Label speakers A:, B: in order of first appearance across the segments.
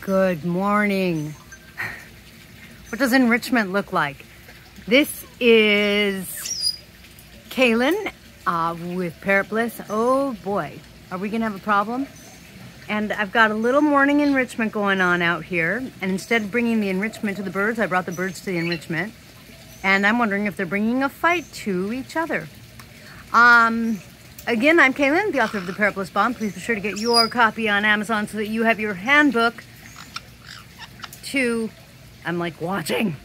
A: Good morning. What does enrichment look like? This is Kaylin with Parrot Bliss. Oh boy, are we gonna have a problem? And I've got a little morning enrichment going on out here. And instead of bringing the enrichment to the birds, I brought the birds to the enrichment. And I'm wondering if they're bringing a fight to each other. Again, I'm Kaylin, the author of the Parrot Bliss Bond. Please be sure to get your copy on Amazon so that you have your handbook to, I'm like watching,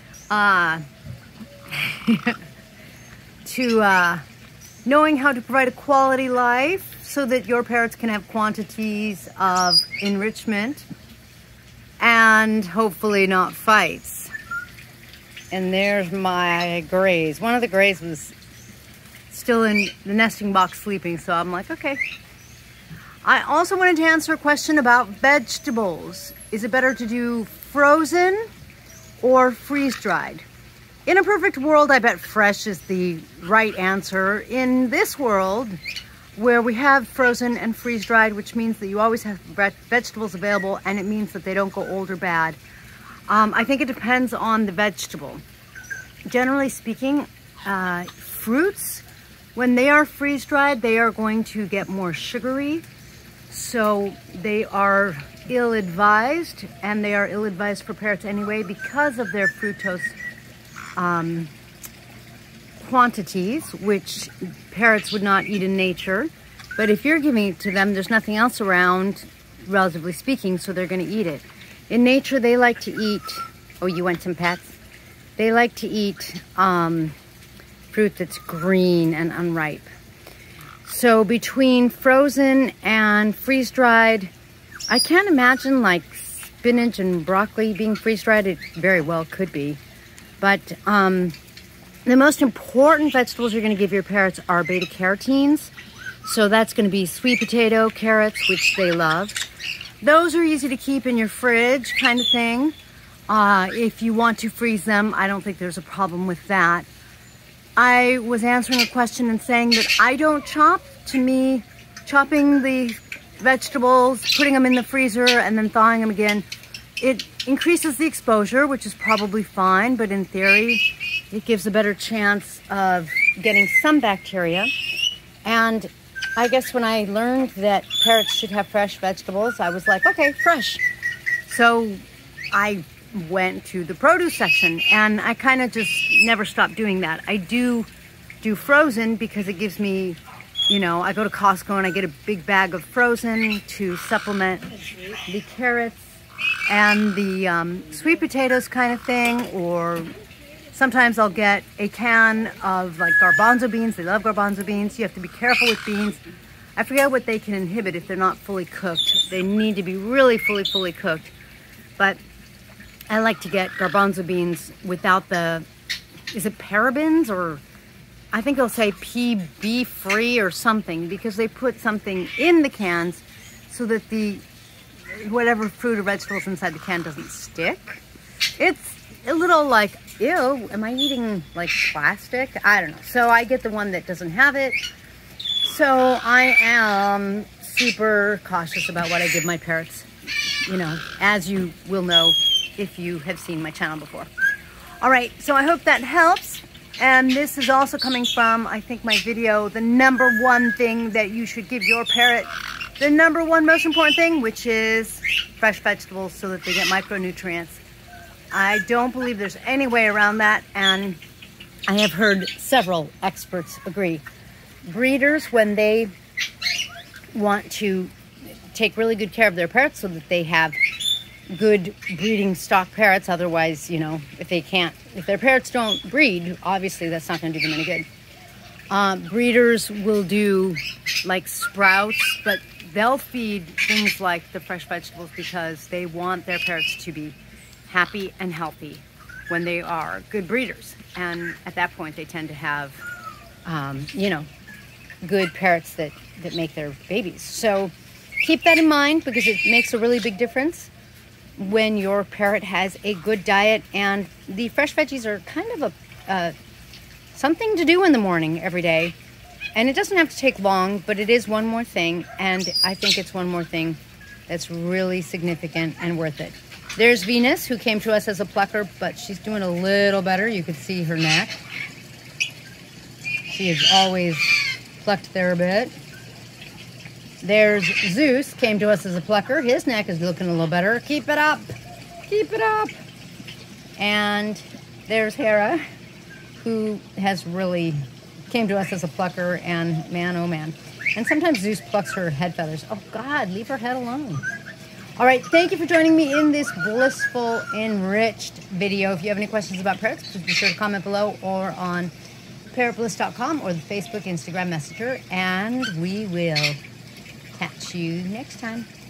A: to knowing how to provide a quality life so that your parrots can have quantities of enrichment and hopefully not fights. And there's my grays. One of the grays was still in the nesting box sleeping, so I'm like, okay. I also wanted to answer a question about vegetables. Is it better to do frozen or freeze-dried? In a perfect world, I bet fresh is the right answer. In this world, where we have frozen and freeze-dried, which means that you always have vegetables available, and it means that they don't go old or bad. I think it depends on the vegetable. Generally speaking, fruits, when they are freeze-dried, they are going to get more sugary. So they are ill-advised, and they are ill-advised for parrots anyway because of their fructose quantities, which parrots would not eat in nature. But if you're giving it to them, there's nothing else around, relatively speaking, so they're going to eat it. In nature, they like to eat, oh, you want some pets? They like to eat fruit that's green and unripe. So between frozen and freeze-dried, I can't imagine like spinach and broccoli being freeze-dried. It very well could be. But the most important vegetables you're going to give your parrots are beta-carotenes. So that's going to be sweet potato, carrots, which they love. Those are easy to keep in your fridge kind of thing. If you want to freeze them, I don't think there's a problem with that. I was answering a question and saying that I don't chop. To me, chopping the vegetables, putting them in the freezer, and then thawing them again, it increases the exposure, which is probably fine, but in theory, it gives a better chance of getting some bacteria. And I guess when I learned that parrots should have fresh vegetables, I was like, okay, fresh. So I went to the produce section, and I kind of just never stopped doing that. I do frozen because it gives me, you know, I go to Costco and I get a big bag of frozen to supplement the carrots and the sweet potatoes kind of thing, or sometimes I'll get a can of like garbanzo beans. They love garbanzo beans. You have to be careful with beans. I forget what they can inhibit if they're not fully cooked. They need to be really fully cooked. But I like to get garbanzo beans without the, is it parabens, or I think they'll say PB free or something, because they put something in the cans so that the whatever fruit or vegetables inside the can doesn't stick. It's a little like, ew, am I eating like plastic? I don't know. So I get the one that doesn't have it. So I am super cautious about what I give my parrots, you know, as you will know if you have seen my channel before. All right, so I hope that helps. And this is also coming from, I think, my video, the #1 thing that you should give your parrot, the #1 most important thing, which is fresh vegetables so that they get micronutrients. I don't believe there's any way around that, and I have heard several experts agree. Breeders, when they want to take really good care of their parrots so that they have good breeding stock parrots, otherwise, you know, if their parrots don't breed, obviously that's not going to do them any good. Breeders will do like sprouts, but they'll feed things like the fresh vegetables because they want their parrots to be happy and healthy when they are good breeders. And at that point, they tend to have, you know, good parrots that make their babies. So keep that in mind, because it makes a really big difference when your parrot has a good diet. And the fresh veggies are kind of something to do in the morning every day. And it doesn't have to take long, but it is one more thing. And I think it's one more thing that's really significant and worth it. There's Venus, who came to us as a plucker, but she's doing a little better. You could see her neck. She has always plucked there a bit. There's Zeus, came to us as a plucker. His neck is looking a little better. Keep it up. Keep it up. And there's Hera, who has really came to us as a plucker, and man, oh man. And sometimes Zeus plucks her head feathers. Oh God, leave her head alone. All right, thank you for joining me in this blissful, enriched video. If you have any questions about parrots, please be sure to comment below or on parrotbliss.com or the Facebook, Instagram Messenger, and we will catch you next time.